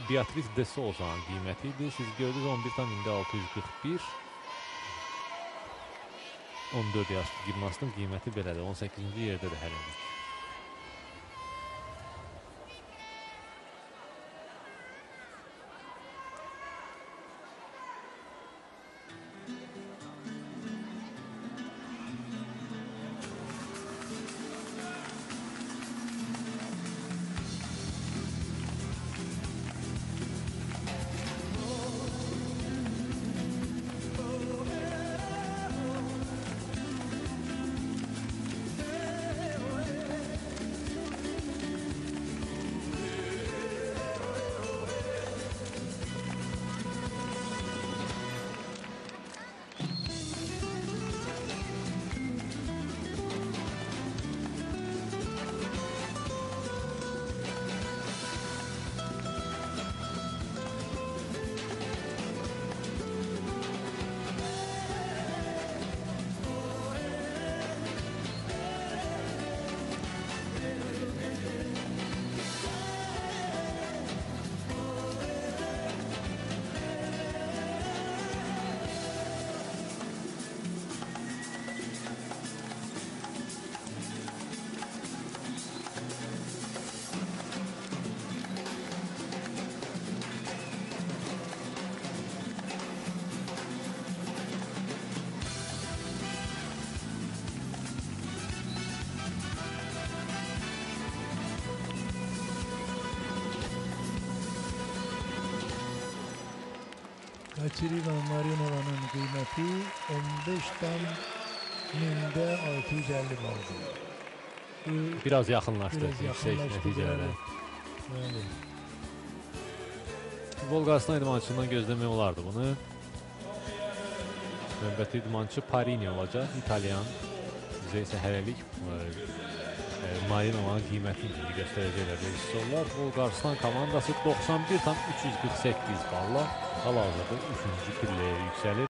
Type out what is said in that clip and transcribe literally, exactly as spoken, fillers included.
Beatrice de Souza'nın qiyməti idi. Siz gördünüz on bir tam indi altı yüz qırx bir. on dörd yaşlı gimnastın qiyməti belədir. on səkkizinci yerdədir hələlik. Katerina Marinova'nın qiyməti on beş tam mində altı yüz əlli baldır. Biraz yaxınlaşdı Biraz yüksək yaxınlaşdı, nəticələrə. bəli. Volqarıstan idmançısından gözləmək olardı bunu. Növbəti idmançı Parini olacaq, İtalyan. Bizə isə hələlik Marinovanın qiymətini göstərəcəklər rejissorlar. Volqarıstan komandası doxsan bir tam üç yüz qırx səkkiz balla hal-hazırda üçüncü pilləyə yüksəlir.